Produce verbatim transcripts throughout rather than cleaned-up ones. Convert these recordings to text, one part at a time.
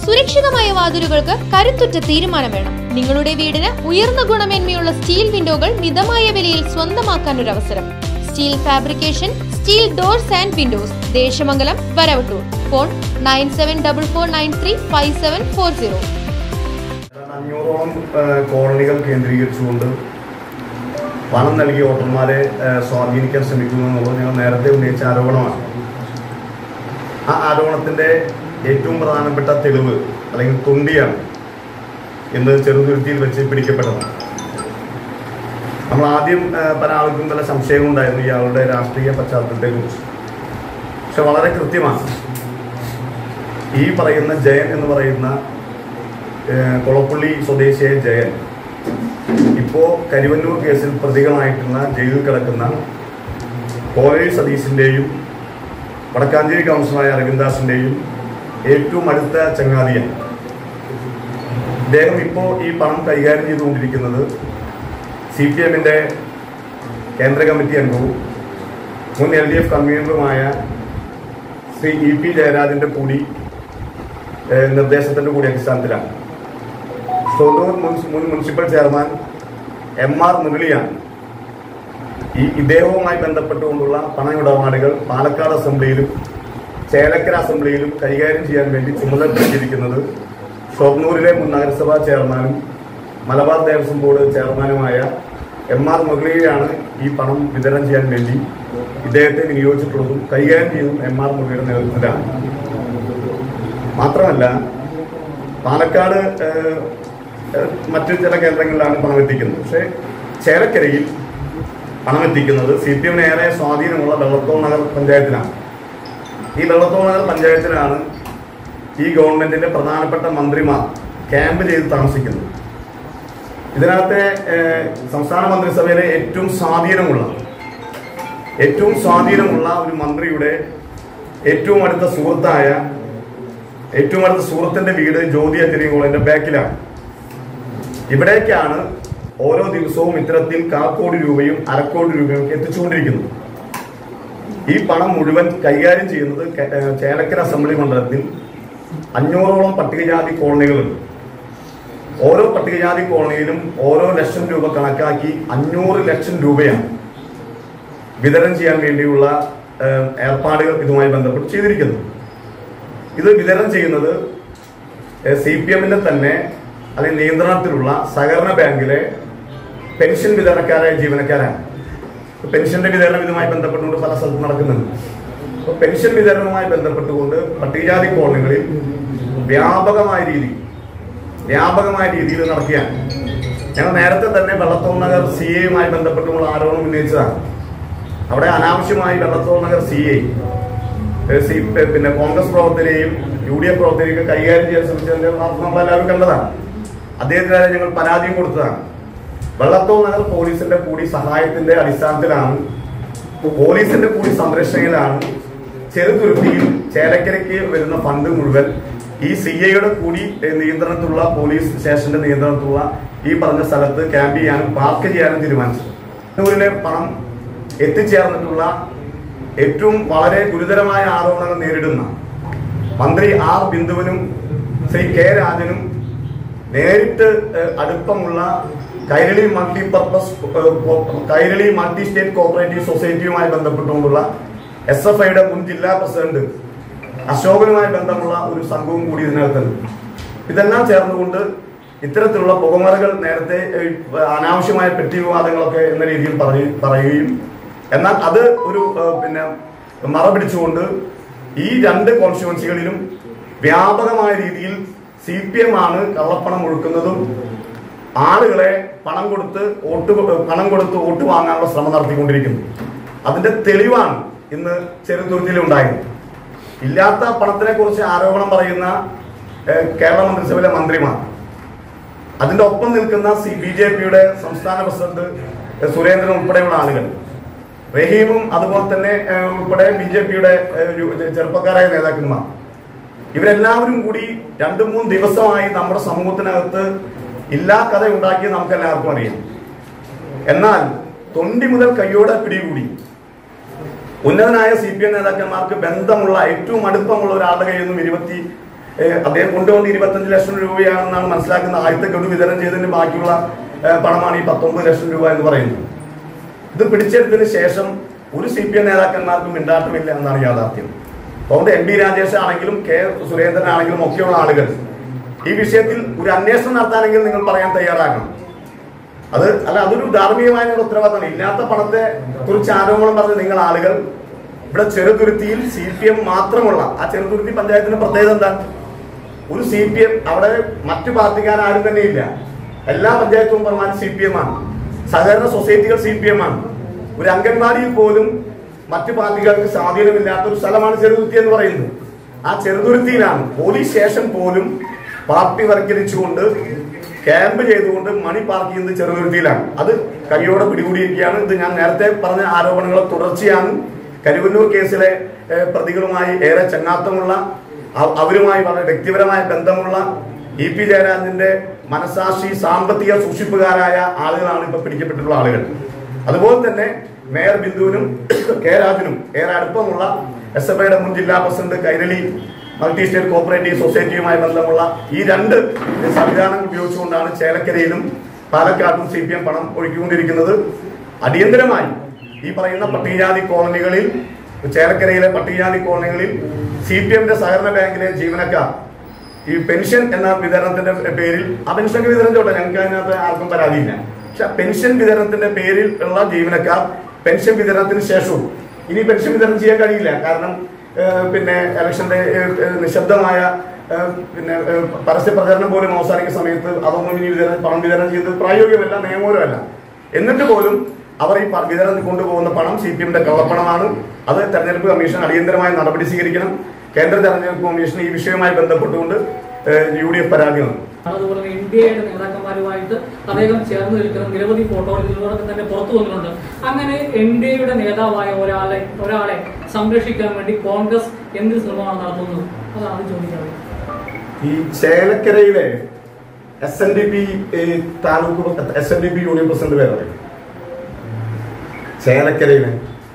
സുരക്ഷിതമായ വാതിലുകൾക്ക് കരുത്തുറ്റ തീരുമാനം വേണം. നിങ്ങളുടെ വീടിന് ഉയർന്ന ഗുണമേന്മയുള്ള സ്റ്റീൽ വിൻഡോകൾ മിതമായ വിലയിൽ സ്വന്തമാക്കാൻ ഒരു അവസരം. Steel fabrication, steel doors and windows, Desamangalam, Varavattoor. Phone nine seven double four nine three five seven four zero. അഞ്ഞൂറോളം കോളനികൾ കേന്ദ്രീകരിച്ചുകൊണ്ട് പണം നൽകിയ വോട്ടർമാരെ സ്വാധീനിക്കാൻ ശ്രമിക്കുന്നു എന്നുള്ളത് ഞങ്ങൾ നേരത്തെ ഉന്നയിച്ച ആരോപണമാണ്. ആ ആരോപണത്തിൻ്റെ ഏറ്റവും പ്രധാനപ്പെട്ട തെളിവ് അല്ലെങ്കിൽ തൊണ്ടിയാണ് ഇന്ന് ചെറുതുരുത്തിയിൽ വെച്ച് പിടിക്കപ്പെട്ടത്. നമ്മൾ ആദ്യം പല ആൾക്കും പല സംശയങ്ങളുണ്ടായിരുന്നു ഇയാളുടെ രാഷ്ട്രീയ പശ്ചാത്തലത്തെക്കുറിച്ച്. പക്ഷെ വളരെ കൃത്യമാണ്. ഈ പറയുന്ന ജയൻ എന്ന് പറയുന്ന കൊളപ്പള്ളി സ്വദേശിയായ ജയൻ ഇപ്പോൾ കരിവന്നൂർ കേസിൽ പ്രതികളായിട്ടുള്ള ജയിലിൽ കിടക്കുന്ന കോലഴി സതീശിൻ്റെയും വടക്കാഞ്ചേരി കൗൺസിലറായ അരവിന്ദാസിൻ്റെയും ഏറ്റവും അടുത്ത ചങ്ങാതിയാണ്. ഇദ്ദേഹം ഇപ്പോൾ ഈ പണം കൈകാര്യം ചെയ്തുകൊണ്ടിരിക്കുന്നത് സി പി എമ്മിൻ്റെ കേന്ദ്ര കമ്മിറ്റി അംഗവും മുൻ എൽ ഡി എഫ് കൺവീനറുമായ ശ്രീ ഇ പി ജയരാജൻ്റെ കൂടി നിർദ്ദേശത്തിൻ്റെ കൂടി അടിസ്ഥാനത്തിലാണ്. ഷൊർണൂർ മുൻ മുനിസിപ്പൽ ചെയർമാൻ എം ആർ മുരളിയാണ് ഈ ഇദ്ദേഹവുമായി ബന്ധപ്പെട്ടുകൊണ്ടുള്ള പണമിടപാടുകൾ പാലക്കാട് അസംബ്ലിയിലും ചേലക്കര അസംബ്ലിയിലും കൈകാര്യം ചെയ്യാൻ വേണ്ടി ചുമതലപ്പെടുത്തിയിരിക്കുന്നത് ഷൊർണൂരിലെ മുൻ നഗരസഭാ ചെയർമാനും മലബാർ ദേവസ്വം ബോർഡ് ചെയർമാനുമായ എം ആർ മുരളിയെയാണ് ഈ പണം വിതരണം ചെയ്യാൻ വേണ്ടി ഇദ്ദേഹത്തെ വിനിയോഗിച്ചിട്ടുള്ളതും കൈകാര്യം ചെയ്തതും എം ആർ മുരളിയുടെ നേതൃത്വത്തിലാണ്. മാത്രമല്ല പാലക്കാട് മറ്റു ചില കേന്ദ്രങ്ങളിലാണ് പണം എത്തിക്കുന്നത്. പക്ഷേ ചേലക്കരയിൽ പണം എത്തിക്കുന്നത് സി പി എമ്മിന് ഏറെ സ്വാധീനമുള്ള വെള്ളത്തോൾ നഗർ പഞ്ചായത്തിലാണ്. ഈ വെള്ളത്തോൾ നഗർ പഞ്ചായത്തിലാണ് ഈ ഗവൺമെന്റിന്റെ പ്രധാനപ്പെട്ട മന്ത്രിമാർ ക്യാമ്പ് ചെയ്ത് താമസിക്കുന്നത്. ഇതിനകത്തെ സംസ്ഥാന മന്ത്രിസഭയിലെ ഏറ്റവും സ്വാധീനമുള്ള ഏറ്റവും സ്വാധീനമുള്ള ഒരു മന്ത്രിയുടെ ഏറ്റവും അടുത്ത സുഹൃത്തായ ഏറ്റവും അടുത്ത സുഹൃത്തിന്റെ വീട് ജ്യോതി അഞ്ചരി കോളേജിന്റെ ബാക്കിലാണ്. ഇവിടേക്കാണ് ഓരോ ദിവസവും ഇത്തരത്തിൽ കാക്കോടി രൂപയും അരക്കോടി രൂപയും എത്തിച്ചുകൊണ്ടിരിക്കുന്നത്. ഈ പണം മുഴുവൻ കൈകാര്യം ചെയ്യുന്നത് ചേലക്കര അസംബ്ലി മണ്ഡലത്തിൽ അഞ്ഞൂറോളം പട്ടികജാതി കോളനികളുണ്ട്. ഓരോ പട്ടികജാതി കോളനിയിലും ഓരോ ലക്ഷം രൂപ കണക്കാക്കി അഞ്ഞൂറ് ലക്ഷം രൂപയാണ് വിതരണം ചെയ്യാൻ വേണ്ടിയുള്ള ഏർപ്പാടുകൾ ഇതുമായി ബന്ധപ്പെട്ട് ചെയ്തിരിക്കുന്നത്. ഇത് വിതരണം ചെയ്യുന്നത് സി പി എമ്മിന്റെ തന്നെ അല്ലെങ്കിൽ നിയന്ത്രണത്തിലുള്ള സഹകരണ ബാങ്കിലെ പെൻഷൻ വിതരണക്കാരായ ജീവനക്കാരാണ്. പെൻഷന്റെ വിതരണം ഇതുമായി ബന്ധപ്പെട്ടുകൊണ്ട് പല സ്ഥലത്തും നടക്കുന്നുണ്ട്. അപ്പോൾ പെൻഷൻ വിതരണവുമായി ബന്ധപ്പെട്ടുകൊണ്ട് പട്ടികജാതി കോളനികളിൽ വ്യാപകമായ രീതി വ്യാപകമായ രീതിയിൽ നടക്കുകയാണ്. ഞങ്ങൾ നേരത്തെ തന്നെ വെള്ളത്തോൾ നഗർ സി എയുമായി ബന്ധപ്പെട്ടുള്ള ആരോപണം ഉന്നയിച്ചതാണ്. അവിടെ അനാവശ്യമായി Vallathol Nagar C A C പിന്നെ കോൺഗ്രസ് പ്രവർത്തകരെയും യു ഡി എഫ് പ്രവർത്തകരെയും കൈകാര്യം ചെയ്യാൻ ശ്രമിച്ചതിന്റെ നമ്മളെല്ലാവരും കണ്ടതാണ്. അദ്ദേഹത്തിനെതിരെ ഞങ്ങൾ പരാതിയും കൊടുത്തതാണ്. വെള്ളത്തോൾ നഗർ പോലീസിന്റെ കൂടി സഹായത്തിന്റെ അടിസ്ഥാനത്തിലാണ്, പോലീസിന്റെ കൂടി സംരക്ഷണയിലാണ് ചെറുതുരുത്തിയിൽ ചേലക്കരയ്ക്ക് വരുന്ന ഫണ്ട് മുഴുവൻ ഈ സി ഐയുടെ കൂടി നിയന്ത്രണത്തിലുള്ള പോലീസ് സ്റ്റേഷന്റെ നിയന്ത്രണത്തിലുള്ള ഈ പറഞ്ഞ സ്ഥലത്ത് ക്യാമ്പ് ചെയ്യാനും പാർക്ക് ചെയ്യാനും തീരുമാനിച്ചത്. ൂരിലെ പണം എത്തിച്ചേർന്നിട്ടുള്ള ഏറ്റവും വളരെ ഗുരുതരമായ ആരോപണങ്ങൾ നേരിടുന്ന മന്ത്രി ആർ ബിന്ദുവിനും ശ്രീ കെ രാജനും നേരിട്ട് അടുപ്പമുള്ള Kairali multipurpose Kairali multi state cooperative സൊസൈറ്റിയുമായി ബന്ധപ്പെട്ടുകൊണ്ടുള്ള എസ് എഫ് ഐയുടെ മുൻ ജില്ലാ പ്രസിഡന്റ് അശോകനുമായി ബന്ധമുള്ള ഒരു സംഘവും കൂടി ഇതിനകത്തുണ്ട്. ഇതെല്ലാം ചേർന്നുകൊണ്ട് ഇത്തരത്തിലുള്ള പുകമറകൾ നേരത്തെ അനാവശ്യമായ പെട്ടി വിവാദങ്ങളൊക്കെ എന്ന രീതിയിൽ പറയുകയും എന്നാൽ അത് ഒരു പിന്നെ മറ പിടിച്ചുകൊണ്ട് ഈ രണ്ട് കോൺസ്റ്റിറ്റ്യുവൻസികളിലും വ്യാപകമായ രീതിയിൽ സി പി എം ആണ് കള്ളപ്പണം ഒഴുക്കുന്നതും ആളുകളെ പണം കൊടുത്ത് വോട്ട് പണം കൊടുത്ത് വോട്ട് വാങ്ങാനുള്ള ശ്രമം നടത്തിക്കൊണ്ടിരിക്കുന്നു. അതിന്റെ തെളിവാണ് ഇന്ന് ചെറുതുരുത്തിയിൽ ഉണ്ടായത്. ഇല്ലാത്ത പണത്തിനെ കുറിച്ച് ആരോപണം പറയുന്ന കേരള മന്ത്രിസഭയിലെ മന്ത്രിമാർ, അതിന്റെ ഒപ്പം നിൽക്കുന്ന സി ബി ജെ പിയുടെ സംസ്ഥാന പ്രസിഡന്റ് സുരേന്ദ്രൻ ഉൾപ്പെടെയുള്ള ആളുകൾ, റഹീമും അതുപോലെ തന്നെ ഉൾപ്പെടെ ബി ജെ പിയുടെ ചെറുപ്പക്കാരായ നേതാക്കന്മാർ, ഇവരെല്ലാവരും കൂടി രണ്ടു മൂന്ന് ദിവസമായി നമ്മുടെ സമൂഹത്തിനകത്ത് ഇല്ലാ കഥ ഉണ്ടാക്കിയത് നമുക്ക് എല്ലാവർക്കും അറിയാം. എന്നാൽ തൊണ്ടി മുതൽ കയ്യോടെ പിടികൂടി ഉന്നതനായ സി പി എം നേതാക്കന്മാർക്ക് ബന്ധമുള്ള ഏറ്റവും അടുപ്പമുള്ള ഒരാളുടെ കയ്യിൽ നിന്നും ഇരുപത്തി അദ്ദേഹം കൊണ്ടുവന്ന് ഇരുപത്തഞ്ച് ലക്ഷം രൂപയാണെന്നാണ് മനസ്സിലാക്കുന്ന ആദ്യത്തെ ഗഡു വിതരണം ചെയ്തതിന് ബാക്കിയുള്ള പണമാണ് ഈ പത്തൊമ്പത് ലക്ഷം രൂപ എന്ന് പറയുന്നത്. ഇത് പിടിച്ചെടുത്തതിന് ശേഷം ഒരു സി പി എം നേതാക്കന്മാർക്കും മിണ്ടാട്ടമില്ല എന്നാണ് യാഥാർത്ഥ്യം. അതുകൊണ്ട് എം പി രാജേഷ് ആണെങ്കിലും കെ സുരേന്ദ്രൻ ആണെങ്കിലും ഒക്കെയുള്ള ആളുകൾ ഈ വിഷയത്തിൽ ഒരു അന്വേഷണം നടത്താനെങ്കിൽ നിങ്ങൾ പറയാൻ തയ്യാറാക്കണം. അത് അല്ല, അതൊരു ധാർമ്മികമായ ഉത്തരവാദിത്തമാണ്. ഇല്ലാത്ത പണത്തെ കുറിച്ച് ആരോപണം പറഞ്ഞ് നിങ്ങൾ ആളുകൾ ഇവിടെ ചെറുതുരുത്തിയിൽ സി പി എം മാത്രമുള്ള ആ ചെറുതുരുത്തി പഞ്ചായത്തിന്റെ പ്രത്യേകത എന്താണ്? ഒരു സി പി എം അവിടെ മറ്റു പാർട്ടിക്കാരും തന്നെയില്ല. എല്ലാ പഞ്ചായത്ത് മെമ്പർമാരും സി പി എം ആണ്. സഹകരണ സൊസൈറ്റികൾ സി പി എം ആണ്. ഒരു അംഗൻവാടിയിൽ പോലും മറ്റു പാർട്ടികൾക്ക് സ്വാധീനമില്ലാത്ത ഒരു സ്ഥലമാണ് ചെറുതുരുത്തി എന്ന് പറയുന്നത്. ആ ചെറുതുരുത്തിയിലാണ് പോലീസ് സ്റ്റേഷൻ പോലും പാർട്ടി വൽക്കരിച്ചുകൊണ്ട് ക്യാമ്പ് ചെയ്തുകൊണ്ട് മണി പാർക്ക് ചെയ്യുന്നത് ചെറുതുരുത്തിയിലാണ്. അത് കൈയോടെ പിടികൂടിയിരിക്കുകയാണ്. ഇത് ഞാൻ നേരത്തെ പറഞ്ഞ ആരോപണങ്ങളെ തുടർച്ചയാണ്. കരുവന്നൂർ കേസിലെ പ്രതികളുമായി ഏറെ ചങ്ങാത്തമുള്ള, അവരുമായി വളരെ വ്യക്തിപരമായ ബന്ധമുള്ള ഇ പി ജയരാജന്റെ മനസാക്ഷി സാമ്പത്തിക സൂക്ഷിപ്പുകാരായ ആളുകളാണ് ഇപ്പൊ പിടിക്കപ്പെട്ടിട്ടുള്ള ആളുകൾ. അതുപോലെ തന്നെ മേയർ ബിന്ദുവിനും കെ രാജനും ഏറെ അടുപ്പമുള്ള എസ് എഫ് ഐയുടെ മുൻ ജില്ലാ president Kairali multi state cooperative സൊസൈറ്റിയുമായി ബന്ധമുള്ള ഈ രണ്ട് സംവിധാനങ്ങൾ ഉപയോഗിച്ചുകൊണ്ടാണ് ചേലക്കരയിലും പാലക്കാട്ടും സി പി എം പണം ഒഴുക്കിക്കൊണ്ടിരിക്കുന്നത്. അടിയന്തരമായി ഈ പറയുന്ന പട്ടികജാതി കോളനികളിൽ, ചേലക്കരയിലെ പട്ടികജാതി കോളനികളിൽ സി പി എമ്മിന്റെ സഹകരണ ബാങ്കിലെ ജീവനക്കാർ ഈ പെൻഷൻ എന്ന വിതരണത്തിന്റെ പേരിൽ, ആ പെൻഷൻ വിതരണം ചോട്ടെ, ഞങ്ങൾക്ക് അതിനകത്ത് ആർക്കും പരാതിയില്ല. പക്ഷെ പെൻഷൻ വിതരണത്തിന്റെ പേരിൽ ഉള്ള ജീവനക്കാർ പെൻഷൻ വിതരണത്തിന് ശേഷവും ഇനി പെൻഷൻ വിതരണം ചെയ്യാൻ കഴിയില്ല. കാരണം പിന്നെ ഇലക്ഷന്റെ നിശബ്ദമായ പിന്നെ പരസ്യ പ്രചരണം പോലും അവസാനിക്കുന്ന സമയത്ത് അതൊന്നും ഇനി വിതരണം പണം വിതരണം ചെയ്ത് പ്രായോഗികമല്ല, നിയമപരമല്ല. എന്നിട്ട് പോലും അവർ ഈ വിതരണം കൊണ്ടുപോകുന്ന പണം സി പി എമ്മിന്റെ കള്ളപ്പണമാണ്. അത് തെരഞ്ഞെടുപ്പ് കമ്മീഷൻ അടിയന്തരമായ നടപടി സ്വീകരിക്കണം. കേന്ദ്ര തെരഞ്ഞെടുപ്പ് കമ്മീഷൻ ഈ വിഷയവുമായി ബന്ധപ്പെട്ടുകൊണ്ട് യു ഡി എഫ് പരാതി വന്നു. അതുപോലെ എൻ ഡി എയുടെ നേതാക്കന്മാരുമായിട്ട് അദ്ദേഹം ചേർന്ന് നിൽക്കുന്ന നിരവധി ഫോട്ടോകൾ ഇതിനോടൊപ്പം തന്നെ പുറത്തു വന്നിട്ടുണ്ട്. അങ്ങനെ എൻ ഡി എയുടെ നേതാവായ ഒരാളെ ഒരാളെ സംരക്ഷിക്കാൻ വേണ്ടി കോൺഗ്രസ് എന്ത് ശ്രമമാണ് നടത്തുന്നത്? അതാണ് ചോദിക്കുന്നത്. ഈ ചേലക്കരയിലെ S N D P taluk S N D P union president പേര് പറയും. ചേലക്കരയിലെ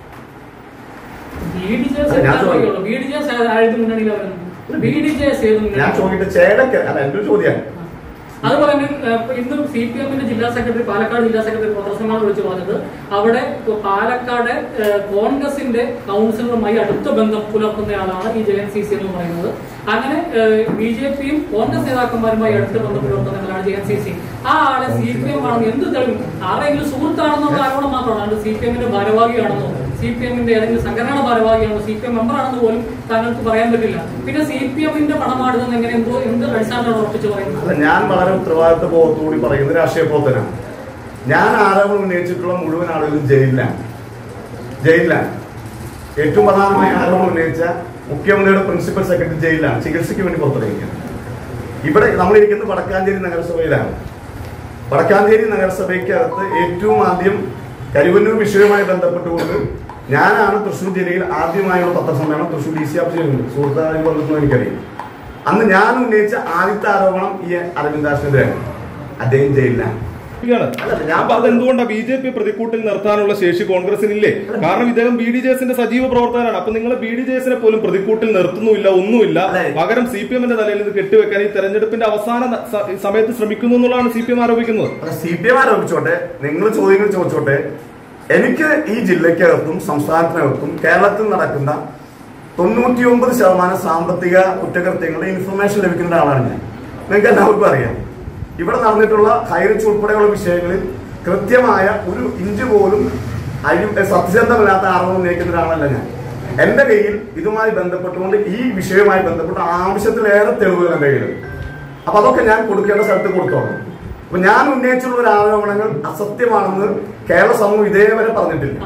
ഞാൻ ചോദിക്കട്ടെ, ചേലക്കര അല്ല എന്റെ ഒരു ചോദ്യം. അതുപോലെ തന്നെ ഇന്നും സി പി എമ്മിന്റെ ജില്ലാ സെക്രട്ടറി, പാലക്കാട് ജില്ലാ സെക്രട്ടറി പത്രസമ്മേളനം വിളിച്ചു പറഞ്ഞത് അവിടെ പാലക്കാട് കോൺഗ്രസിന്റെ കൗൺസിലറുമായി അടുത്ത ബന്ധം പുലർത്തുന്നയാളാണ് ഈ ജയൻ സി സി എന്ന് പറയുന്നത്. അങ്ങനെ ബി ജെ പിയും കോൺഗ്രസ് നേതാക്കന്മാരുമായി അടുത്ത ബന്ധം പുലർത്തുന്നയാളാണ് ജയൻ സി സി. ആ ആളെ സി പി എം ആണെന്ന് എന്ത് തെളിവും? ആരെങ്കിലും സുഹൃത്താണെന്നുള്ള ആരോപണം മാത്രമാണ്. സി പി എമ്മിന്റെ ഭാരവാഹിയാണെന്നോ സി പി എമ്മിന്റെ ഏതെങ്കിലും സംഘടന ഭാരവാഹിയാണോ സി പി എം മെമ്പറാണെന്ന് പോലും താങ്കൾക്ക് പറയാൻ പറ്റില്ല. പിന്നെ സി പി എമ്മിന്റെ പണമാടുന്നത് എങ്ങനെ എന്തോ എന്ത് അടിസ്ഥാനമാണ് ഉറപ്പിച്ച് പറയുന്നത്? ഞാൻ വളരെ ഉത്തരവാദിത്വ ബോധത്തോടി പറയുന്ന രാഷ്ട്രീയ പ്രവർത്തനാണ്. ഞാൻ ആരോപണം ഉന്നയിച്ചിട്ടുള്ള മുഴുവൻ ആളുകളും ജയിലിലാണ് ജയിലിലാണ് ഏറ്റവും പ്രധാനമായ ആരോപണം ഉന്നയിച്ച മുഖ്യമന്ത്രിയുടെ പ്രിൻസിപ്പൽ സെക്രട്ടറി ജയിലിലാണ്, ചികിത്സയ്ക്ക് വേണ്ടി പുറത്തിറങ്ങിയത്. ഇവിടെ നമ്മളിരിക്കുന്നത് വടക്കാഞ്ചേരി നഗരസഭയിലാണ്. വടക്കാഞ്ചേരി നഗരസഭയ്ക്കകത്ത് ഏറ്റവും ആദ്യം കരുവന്നൂർ വിഷയവുമായി ബന്ധപ്പെട്ടുകൊണ്ട് ഞാനാണ് തൃശ്ശൂർ ജില്ലയിൽ ആദ്യമായുള്ള പത്രസമ്മേളനം തൃശ്ശൂർ ഡി സി ഓഫീസിൽ ചെയ്യുന്നത്. സുഹൃത്തായി വന്നിട്ടുള്ള എനിക്കറിയാം. അന്ന് ഞാൻ ഉന്നയിച്ച ആദ്യത്തെ ആരോപണം ഈ അരവിന്ദാസിനെതിരാണ്. അദ്ദേഹം ജയിലിലാണ്. അതെന്തുകൊണ്ടാണ് ബി ജെ പി പ്രതിക്കൂട്ടിൽ നിർത്താനുള്ള ശേഷി കോൺഗ്രസിനില്ലേ? കാരണം ഇദ്ദേഹം ബി ഡി ജെ എസിന്റെ സജീവ പ്രവർത്തകരാണ്. അപ്പൊ നിങ്ങൾ ബി ഡി ജെ എസിനെ പോലും പ്രതിക്കൂട്ടിൽ നിർത്തുന്നില്ല, ഒന്നുമില്ല. പകരം സി പി എമ്മിന്റെ തലയിൽ ഇത് കെട്ടിവെക്കാൻ ഈ തെരഞ്ഞെടുപ്പിന്റെ അവസാന സമയത്ത് ശ്രമിക്കുന്നു എന്നുള്ളതാണ് സി പി എം ആരോപിക്കുന്നത്. സി പി എം ആരോപിച്ചോട്ടെ, നിങ്ങൾ ചോദ്യങ്ങൾ ചോദിച്ചോട്ടെ. എനിക്ക് ഈ ജില്ലയ്ക്കകത്തും സംസ്ഥാനത്തിനകത്തും കേരളത്തിൽ നടക്കുന്ന തൊണ്ണൂറ്റി ഒമ്പത് ശതമാനം സാമ്പത്തിക കുറ്റകൃത്യങ്ങളുടെ ഇൻഫർമേഷൻ ലഭിക്കുന്ന ആളാണ് ഞാൻ. നിങ്ങൾക്ക് എല്ലാവർക്കും അറിയാം. ഇവിടെ നടന്നിട്ടുള്ള ഹൈറിച്ച് ഉൾപ്പെടെയുള്ള വിഷയങ്ങളിൽ കൃത്യമായ ഒരു ഇഞ്ച് പോലും അഴി സത്യസന്ധമില്ലാത്ത ആരോപണം ഉന്നയിക്കുന്ന ഒരാളല്ല ഞാൻ. എന്റെ കയ്യിൽ ഇതുമായി ബന്ധപ്പെട്ടുകൊണ്ട് ഈ വിഷയവുമായി ബന്ധപ്പെട്ട ആവശ്യത്തിലേറെ തെളിവുകൾ എന്റെ കയ്യിലുണ്ട്. അപ്പൊ അതൊക്കെ ഞാൻ കൊടുക്കേണ്ട സ്ഥലത്ത് കൊടുത്തോളാം. അപ്പൊ ഞാൻ ഉന്നയിച്ചിട്ടുള്ള ഒരു ആരോപണങ്ങൾ അസത്യമാണെന്ന് കേരള സമൂഹം ഇതേവരെ പറഞ്ഞിട്ടില്ല.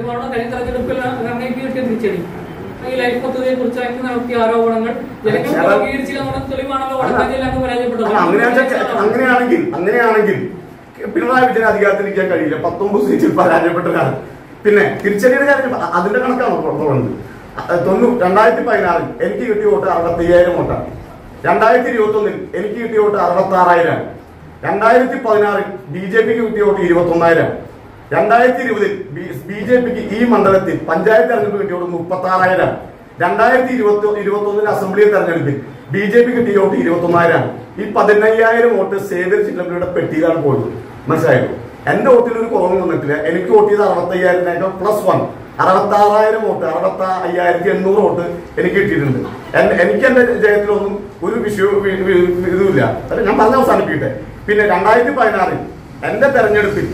അങ്ങനെയാണെങ്കിൽ അങ്ങനെയാണെങ്കിൽ പിണറായി വിജയൻ അധികാരത്തിലിരിക്കാൻ കഴിയില്ല. പത്തൊമ്പത് സീറ്റിൽ പരാജയപ്പെട്ടതാണ്. പിന്നെ തിരിച്ചടിയുടെ കാര്യം അതിന്റെ കണക്കാണ് പുറത്തുള്ളത്. തൊണ്ണൂ രണ്ടായിരത്തി പതിനാറിൽ എനിക്ക് കിട്ടിയ വോട്ട് അറുപത്തി അയ്യായിരം വോട്ടാണ്. രണ്ടായിരത്തി ഇരുപത്തി ഒന്നിൽ എനിക്ക് കിട്ടിയ വോട്ട് അറുപത്തി ആറായിരം. രണ്ടായിരത്തി പതിനാറിൽ ബി ജെ പിക്ക് കിട്ടിയ വോട്ട് ഇരുപത്തി ഒന്നായിരം. രണ്ടായിരത്തി ഇരുപതിൽ ബി ജെ പിക്ക് ഈ മണ്ഡലത്തിൽ പഞ്ചായത്ത് തെരഞ്ഞെടുപ്പ് കിട്ടിയ വോട്ട് മുപ്പത്തി ആറായിരം. രണ്ടായിരത്തി ഇരുപത്തി ഇരുപത്തി ഒന്നിലെ അസംബ്ലി തെരഞ്ഞെടുപ്പിൽ ബി ജെ പി കിട്ടിയ വോട്ട് ഇരുപത്തി ഒന്നായിരമാണ്. ഈ പതിനയ്യായിരം വോട്ട് സേവ്യർ ചിറ്റമ്പള്ളിയുടെ പെട്ടിയിലാണ് പോയത്. മനസ്സിലായോ? എന്റെ വോട്ടിൽ ഒരു കുറവ് വന്നിട്ടില്ല. എനിക്ക് വോട്ട് ചെയ്ത് അറുപത്തയ്യായിരത്തിനേക്കാൾ പ്ലസ് വൺ അറുപത്തി ആറായിരം വോട്ട് അറുപത്തി അയ്യായിരത്തി എണ്ണൂറ് വോട്ട് എനിക്ക് കിട്ടിയിട്ടുണ്ട്. എനിക്ക് എന്റെ ജയത്തിലൊന്നും ഒരു വിഷയവും ഇതുമില്ല. ഞാൻ പറഞ്ഞ അവസാനിപ്പിക്കട്ടെ. പിന്നെ രണ്ടായിരത്തി പതിനാറിൽ എന്റെ തെരഞ്ഞെടുപ്പിൽ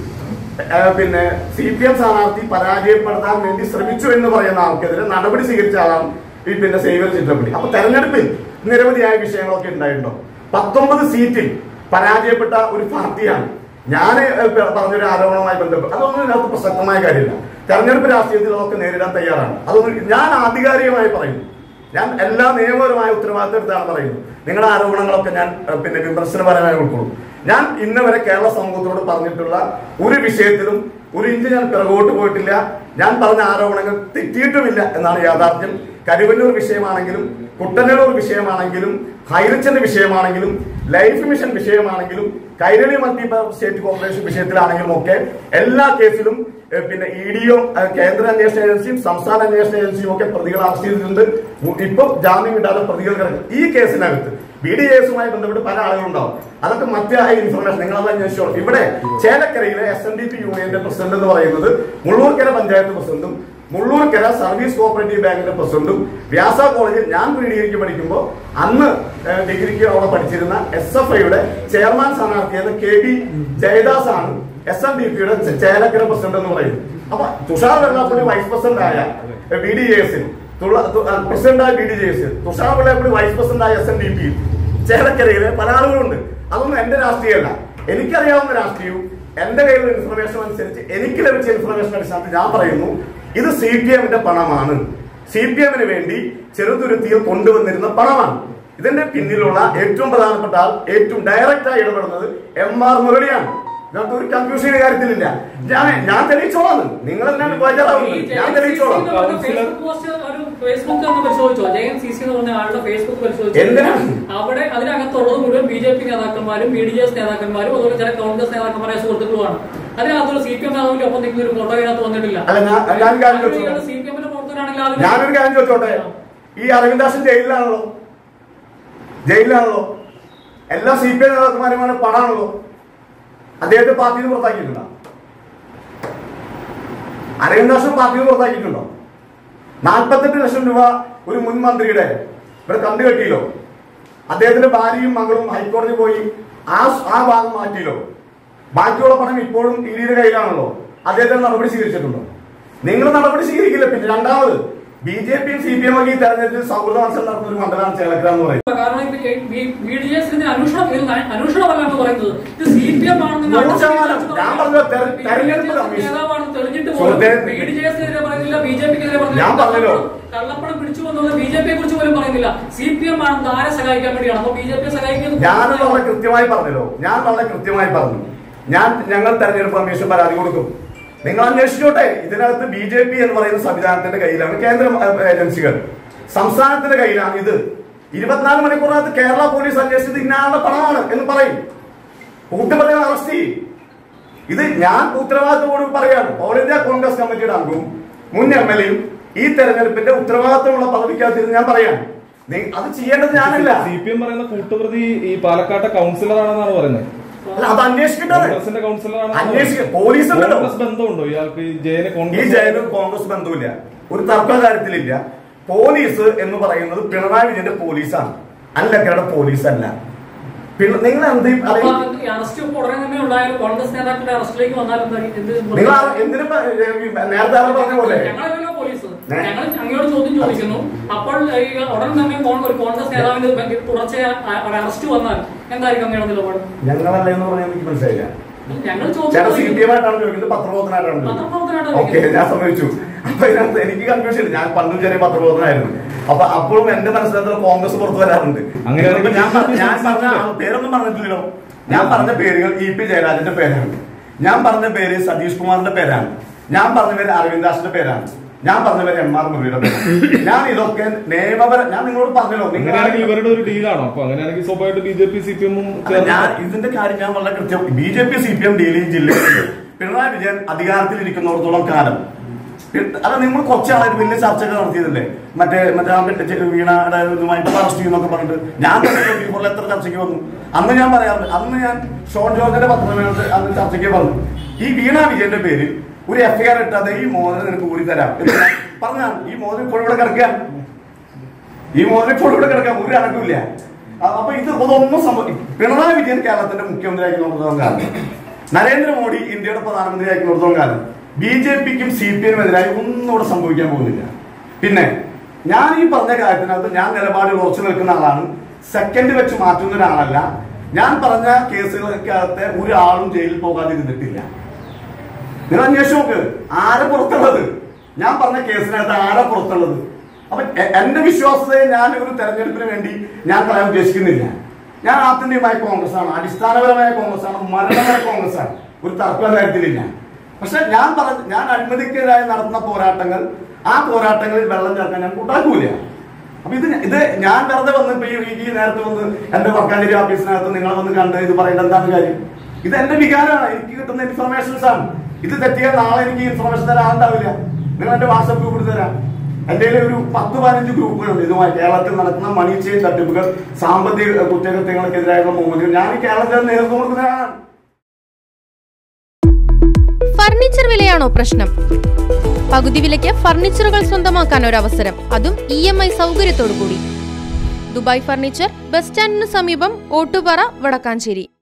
പിന്നെ സി പി എം സ്ഥാനാർത്ഥി പരാജയപ്പെടുത്താൻ വേണ്ടി ശ്രമിച്ചു എന്ന് പറയുന്ന ആൾക്കെതിരെ നടപടി സ്വീകരിച്ച ആളാണ് ഈ പിന്നെ സേവ്യർ ചിറ്റമ്പള്ളി. അപ്പൊ തെരഞ്ഞെടുപ്പിൽ നിരവധിയായ വിഷയങ്ങളൊക്കെ ഉണ്ടായിട്ടുണ്ടോ? പത്തൊമ്പത് സീറ്റിൽ പരാജയപ്പെട്ട ഒരു പാർട്ടിയാണ്. ഞാൻ പറഞ്ഞൊരു ആരോപണവുമായി ബന്ധപ്പെട്ട് അതൊന്നും ഇതിനകത്ത് പ്രസക്തമായ കാര്യമില്ല. തെരഞ്ഞെടുപ്പ് രാഷ്ട്രീയത്തിൽ അതൊക്കെ നേരിടാൻ തയ്യാറാണ്. അതൊന്നും ഞാൻ ആധികാരികമായി പറയുന്നു. ഞാൻ എല്ലാ നിയമപരമായ ഉത്തരവാദിത്തം എടുത്താണ് പറയുന്നത്. നിങ്ങളുടെ ആരോപണങ്ങളൊക്കെ ഞാൻ പിന്നെ വിമർശനപരമായി ഉൾക്കൊള്ളും. ഞാൻ ഇന്ന് വരെ കേരള സമൂഹത്തോട് പറഞ്ഞിട്ടുള്ള ഒരു വിഷയത്തിലും ഒരു ഇഞ്ച് ഞാൻ പിറകോട്ട് പോയിട്ടില്ല. ഞാൻ പറഞ്ഞ ആരോപണങ്ങൾ തെറ്റിയിട്ടുമില്ല എന്നാണ് യാഥാർത്ഥ്യം. കരുവന്നൂർ വിഷയമാണെങ്കിലും കുട്ടനല്ലൂർ വിഷയമാണെങ്കിലും ഹൈറിച്ചിന്റെ വിഷയമാണെങ്കിലും ലൈഫ് മിഷൻ വിഷയമാണെങ്കിലും കൈരളി മൾട്ടി സ്റ്റേറ്റ് കോർപ്പറേഷൻ വിഷയത്തിലാണെങ്കിലും ഒക്കെ എല്ലാ കേസിലും പിന്നെ ഇ ഡിയും കേന്ദ്ര അന്വേഷണ ഏജൻസിയും സംസ്ഥാന അന്വേഷണ ഏജൻസിയും ഒക്കെ പ്രതികളെ അറസ്റ്റ് ചെയ്തിട്ടുണ്ട്. ഇപ്പൊ ജാമ്യം കിട്ടാതെ പ്രതികൾ കിടക്കും. ഈ കേസിനകത്ത് ബി ഡി എസുമായി ബന്ധപ്പെട്ട് പല ആളുകളുണ്ടാവും. അതൊക്കെ മറ്റായ ഇൻഫർമേഷൻ നിങ്ങളത് അന്വേഷിച്ചോളൂ. ഇവിടെ ചേലക്കരയിലെ എസ് എൻ ഡി പി യൂണിയന്റെ പ്രസിഡന്റ് എന്ന് പറയുന്നത് മുള്ളൂർക്കര പഞ്ചായത്ത് പ്രസിഡന്റും മുള്ളൂർക്കര സർവീസ് കോഓപ്പറേറ്റീവ് ബാങ്കിന്റെ പ്രസിഡന്റും വ്യാസ കോളേജിൽ ഞാൻ പി ഡിഗ്രിക്ക് പഠിക്കുമ്പോൾ അന്ന് ഡിഗ്രിക്ക് അവിടെ പഠിച്ചിരുന്ന എസ് എഫ് ഐയുടെ ചെയർമാൻ സ്ഥാനാർത്ഥിയായ കെ ബി ജയദാസ് ആണ് എസ് എൻ ഡി പിയുടെ ചേലക്കര പ്രസിഡന്റ് എന്ന് പറയുന്നത്. അപ്പൊ തുഷാർ വെള്ളാപ്പള്ളി വൈസ് പ്രസിഡന്റ് ആയ ബി ഡി ജെ എസിൽ പ്രസിഡന്റായ ബി ഡി ജെ എസിൽ തുഷാർ വെള്ളാപ്പള്ളി വൈസ് പ്രസിഡന്റായ എസ് എൻ ഡി പിയിൽ ചേലക്കരയിലെ പല ആളുകളുണ്ട്. അതൊന്നും എന്റെ രാഷ്ട്രീയമല്ല. എനിക്കറിയാവുന്ന രാഷ്ട്രീയവും എന്റെ കയ്യിലുള്ള ഇൻഫർമേഷൻ അനുസരിച്ച് എനിക്ക് ലഭിച്ച ഇൻഫർമേഷൻ അടിസ്ഥാനത്തിൽ ഞാൻ പറയുന്നു, ഇത് സി പി എമ്മിന്റെ പണമാണ്. സി പി എമ്മിന് വേണ്ടി ചെറുതുരുത്തിയിൽ കൊണ്ടുവന്നിരുന്ന പണമാണ്. ഇതിന്റെ പിന്നിലുള്ള ഏറ്റവും പ്രധാനപ്പെട്ട ആൾ ഏറ്റവും ഡയറക്റ്റായി ഇടപെടുന്നത് എം ആർ മുരളിയാണ്. ഇതിനകത്ത് ഒരു കൺഫ്യൂഷൻ കാര്യത്തിലില്ല. ഞാൻ ഞാൻ തെളിയിച്ചോളാം. നിങ്ങൾ എന്താണ് ഞാൻ തെളിയിച്ചോളാം. ഫേസ്ബുക്ക് പരിശോധിച്ചോ? ജയൻ സി സി എന്ന് പറഞ്ഞ ആളുടെ ഫേസ്ബുക്ക് പരിശോധിച്ചു. അവിടെ അതിനകത്തുള്ളത് മുഴുവൻ ബി ജെ പി നേതാക്കന്മാരും ബി ഡി എസ് നേതാക്കന്മാരും അതുപോലെ ചില കോൺഗ്രസ് നേതാക്കന്മാരെ സുഹൃത്തുക്കളുമാണ്. അതിനകത്തൊരു സി പി എം നേതാവിന്റെ ഒപ്പം നിൽക്കുന്ന ഒരു ഫോട്ടോ ഇതിനകത്ത് വന്നിട്ടില്ല. സി പി എമ്മിന്റെ പ്രവർത്തനാണെങ്കിൽ ഞാനൊരു കാര്യം ചോദിച്ചോട്ടെ, ഈ അരവിന്ദാസൻ ജയിലിലാണല്ലോ ജയിലിലാണല്ലോ എല്ലാ സി പി എം നേതാക്കന്മാരുമാണ് പണാണല്ലോ. അദ്ദേഹത്തെ പാർട്ടിയിൽ പുറത്താക്കിയിട്ടുണ്ടോ? അരവിന്ദാസൻ പാർട്ടിയിൽ പുറത്താക്കിയിട്ടുണ്ടോ? നാൽപ്പത്തെട്ട് ലക്ഷം രൂപ ഒരു മുൻ മന്ത്രിയുടെ ഇവിടെ കണ്ടുകെട്ടിയില്ലോ. അദ്ദേഹത്തിന്റെ ഭാര്യയും മകളും ഹൈക്കോടതി പോയി ആ ആ ഭാഗം മാറ്റിയില്ലോ. ബാക്കിയുള്ള പണം ഇപ്പോഴും ഇ ഡിയുടെ കയ്യിലാണല്ലോ. അദ്ദേഹത്തിന് നടപടി സ്വീകരിച്ചിട്ടുണ്ടോ? നിങ്ങൾ നടപടി സ്വീകരിക്കില്ല. പിന്നെ രണ്ടാമത് ബി ജെ പിയും സി പി എം ഒക്കെ ഈ തെരഞ്ഞെടുപ്പിൽ സൗഹൃദ മത്സരം നടത്തുന്ന ഒരു മണ്ഡലമാണ് ചേലക്കര എന്ന് പറയുന്നത്. ഞാൻ പറഞ്ഞല്ലോ, കള്ളപ്പണം പിടിച്ചു വന്നത് ബി ജെ പിയെ കുറിച്ച് പോലും പറയുന്നില്ല. സി പി എം ആണെന്ന് ആരെ സഹായിക്കാൻ വേണ്ടിയാണ്? അപ്പൊ ബി ജെ പിയെ സഹായിക്കുന്നത് ഞാൻ വളരെ കൃത്യമായി പറഞ്ഞല്ലോ. ഞാൻ വളരെ കൃത്യമായി പറഞ്ഞു. ഞാൻ ഞങ്ങൾ തെരഞ്ഞെടുപ്പ് കമ്മീഷൻ പരാതി കൊടുക്കും. നിങ്ങൾ അന്വേഷിച്ചോട്ടെ. ഇതിനകത്ത് ബി ജെ പി എന്ന് പറയുന്ന സംവിധാനത്തിന്റെ കയ്യിലാണ് കേന്ദ്ര ഏജൻസികൾ, സംസ്ഥാനത്തിന്റെ കയ്യിലാണ് ഇത്. ഇരുപത്തിനാല് മണിക്കൂറിനകത്ത് കേരള പോലീസ് അന്വേഷിച്ചത് ഇന്നാളുടെ പണമാണ് എന്ന് പറയും. കൂട്ടുപ്രതികളെ അറസ്റ്റ് ചെയ്യും. ഇത് ഞാൻ ഉത്തരവാദിത്തത്തോട് പറയാണ്. ഓൾ ഇന്ത്യ കോൺഗ്രസ് കമ്മിറ്റിയുടെ അംഗവും മുൻ എം എൽ എയും ഈ തെരഞ്ഞെടുപ്പിന്റെ ഉത്തരവാദിത്തമുള്ള പദവിക്കകത്ത് ഞാൻ പറയാണ്. അത് ചെയ്യേണ്ടത് ഞാനല്ല. സി പി എം പറയുന്ന കൂട്ടുപ്രതി ഈ പാലക്കാട്ടെ കൗൺസിലറാണെന്നാണ് പറയുന്നത്. അല്ല, അത് അന്വേഷിക്കേണ്ടത് പോലീസ്. ബന്ധമുണ്ടോ ഇയാൾക്ക്? ഈ ജയനും കോൺഗ്രസ് ബന്ധമില്ല, ഒരു തർക്ക കാര്യത്തിലില്ല. പോലീസ് എന്ന് പറയുന്നത് പിണറായി വിജയന്റെ പോലീസാണ്, അല്ലക്കരുടെ പോലീസ് അല്ല. നിങ്ങൾ എന്ത് കോൺഗ്രസ് നേതാക്കളുടെ അറസ്റ്റിലേക്ക് വന്നാലും നിങ്ങൾ എന്തിനും നേരത്തെ പറഞ്ഞ പോലെ ഞങ്ങൾ അങ്ങോട്ട് ചോദ്യം ചോദിക്കുന്നു. അപ്പോൾ ഉടൻ തന്നെ ഒരു കോൺഗ്രസ് നേതാവിന്റെ തുടർച്ചയായി അറസ്റ്റ് വന്നാൽ എന്തായിരിക്കും അങ്ങയുടെ നിലപാട്? ഞങ്ങളല്ല എന്ന് പറഞ്ഞാൽ എനിക്ക് മനസ്സിലായില്ല. ഞങ്ങൾ സി പി എം ആയിട്ടാണ് ചോദിക്കുന്നത്, പത്രപ്രവർത്തനായിട്ടാണ്. ഓക്കെ, ഞാൻ സമ്മതിച്ചു. അപ്പൊ ഇതിനകത്ത് എനിക്ക് കൺഫ്യൂഷൻ. ഞാൻ പണ്ടും ചെറിയ പത്രപ്രവർത്തനായിരുന്നു. അപ്പൊ അപ്പോഴും എന്റെ മനസ്സിലത്ര കോൺഗ്രസ് പുറത്തു വരാറുണ്ട്. അങ്ങനെ ഞാൻ ഞാൻ പറഞ്ഞ പേരൊന്നും പറഞ്ഞിട്ടില്ലല്ലോ. ഞാൻ പറഞ്ഞ പേരുകൾ ഇ പി ജയരാജന്റെ പേരാണ്. ഞാൻ പറഞ്ഞ പേര് സതീഷ് കുമാറിന്റെ പേരാണ്. ഞാൻ പറഞ്ഞ പേര് അരവിന്ദാസിന്റെ പേരാണ്. ഞാൻ പറഞ്ഞ പേര് എം ആർ മുരളിയുടെ പേരാണ്. ഞാൻ ഇതൊക്കെ നിയമപര ഞാൻ നിങ്ങളോട് പറഞ്ഞല്ലോ. നിങ്ങളാണെങ്കിൽ ഇവരുടെ ഒരു ഡീലാണോ? അപ്പൊ അങ്ങനെയാണെങ്കിൽ സ്വാഭാവികമായിട്ട് B J P C P എമ്മും ഞാൻ ഇതിന്റെ കാര്യം ഞാൻ വളരെ കൃത്യം. B J P C P M Delhi ജില്ലയിൽ പിണറായി വിജയൻ അധികാരത്തിൽ ഇരിക്കുന്നിടത്തോളം കാലം അല്ല, നിങ്ങൾ കുറച്ചാളായിട്ട് വലിയ ചർച്ചകൾ നടത്തിയതല്ലേ, മറ്റേ മറ്റേ വീണയുടെ ഇതുമായിട്ട് അറസ്റ്റ് ചെയ്യുന്നൊക്കെ പറഞ്ഞിട്ട്. ഞാൻ തന്നെ ട്വന്റി ഫോറിൽ എത്ര ചർച്ചയ്ക്ക് വന്നു. അന്ന് ഞാൻ പറയാറുണ്ട്, അന്ന് ഞാൻ ഷോൺ ജോർജിന്റെ പത്രമേളത്തിൽ അന്ന് ചർച്ചയ്ക്ക് പറഞ്ഞു, ഈ വീണ വിജയന്റെ പേരിൽ ഒരു എഫ്ഐആർ ഇട്ടാതെ ഈ മോദന നിനക്ക് ഊരി തരാം എന്ന് പറഞ്ഞാൽ ഈ മോദന ഇപ്പോൾ ഇവിടെ കിടക്കാൻ ഈ മോദന ഇപ്പോൾ ഇവിടെ കിടക്കാൻ ഒരു അടക്കമില്ല. അപ്പൊ ഇത് ഒന്നും സംഭവം. പിണറായി വിജയൻ കേരളത്തിന്റെ മുഖ്യമന്ത്രിയാക്കി നോക്കുന്നതും കാലം, നരേന്ദ്രമോദി ഇന്ത്യയുടെ പ്രധാനമന്ത്രിയാക്കി നോക്കുന്നതും കാലം ബി ജെ പിക്കും സി പി എമ്മിനെതിരായി ഒന്നും ഇവിടെ സംഭവിക്കാൻ പോകുന്നില്ല. പിന്നെ ഞാൻ ഈ പറഞ്ഞ കാര്യത്തിനകത്ത് ഞാൻ നിലപാടിൽ ഉറച്ചു നിൽക്കുന്ന ആളാണ്, സെക്കൻഡ് വെച്ച് മാറ്റുന്ന ഒരാളല്ല. ഞാൻ പറഞ്ഞ കേസുകൾക്കകത്ത് ഒരാളും ജയിലിൽ പോകാതിരുന്നിട്ടില്ല. നിങ്ങൾ അന്വേഷിച്ച് നോക്ക് ആരെ പുറത്തുള്ളത്, ഞാൻ പറഞ്ഞ കേസിനകത്ത് ആരെ പുറത്തുള്ളത്. അപ്പൊ എന്റെ വിശ്വാസതയെ ഞാൻ ഒരു തെരഞ്ഞെടുപ്പിന് വേണ്ടി ഞാൻ പറയാൻ ഉദ്ദേശിക്കുന്നില്ല. ഞാൻ ആത്യന്തികമായ കോൺഗ്രസ് ആണ്, അടിസ്ഥാനപരമായ കോൺഗ്രസ് ആണ്, മരണമായ കോൺഗ്രസ് ആണ്, ഒരു തർക്കം കാര്യത്തിലില്ല. പക്ഷെ ഞാൻ പറഞ്ഞ ഞാൻ അഴിമതിക്കെതിരായി നടത്തുന്ന പോരാട്ടങ്ങൾ, ആ പോരാട്ടങ്ങളിൽ വെള്ളം ചേർക്കാൻ ഞാൻ കൂട്ടാക്കൂല. അപ്പൊ ഇത് ഇത് ഞാൻ വെറുതെ വന്ന് ഇപ്പൊ ഈ നേരത്തെ വന്ന് എന്റെ വർക്കാഞ്ചേരി ഓഫീസിനകത്ത് നിങ്ങൾ വന്ന് കണ്ട് ഇത് പറയേണ്ട എന്താണ് കാര്യം? ഇത് എന്റെ വികാരമാണ്, എനിക്ക് കിട്ടുന്ന ഇൻഫർമേഷൻസ് ആണ്. ഇത് തെറ്റിയാൽ നാളെ എനിക്ക് ഇൻഫർമേഷൻ തരാനുണ്ടാവില്ല. നിങ്ങൾ എന്റെ വാട്സ്ആപ്പ് ഗ്രൂപ്പിൽ തരാം. എന്റെ ഒരു പത്ത് പതിനഞ്ച് ഗ്രൂപ്പുകളുണ്ട് ഇതുമായി കേരളത്തിൽ നടക്കുന്ന മണി ചെയിൻ തട്ടിപ്പുകൾ, സാമ്പത്തിക കുറ്റകൃത്യങ്ങൾക്കെതിരായുള്ള മൂവ്മെന്റ്. ഞാൻ ഈ കേരളത്തിൽ നേതൃത്വം കൊടുക്കുന്നതാണ്. ഫർണിച്ചർ വിലയാണോ പ്രശ്നം? പകുതി വിലയ്ക്ക് ഫർണിച്ചറുകൾ സ്വന്തമാക്കാൻ ഒരു അവസരം, അതും ഇ എം ഐ സൗകര്യത്തോടു കൂടി. ദുബായ് ഫർണിച്ചർ, ബസ് സ്റ്റാൻഡിന് സമീപം, ഓട്ടുപാറ, വടക്കാഞ്ചേരി.